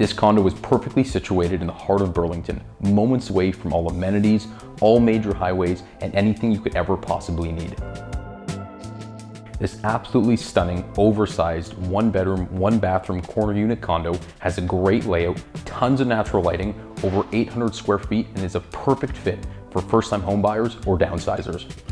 This condo is perfectly situated in the heart of Burlington, moments away from all amenities, all major highways, and anything you could ever possibly need. This absolutely stunning, oversized, 1-bedroom, 1-bathroom corner unit condo has a great layout, tons of natural lighting, over 800 square feet, and is a perfect fit for first-time homebuyers or downsizers.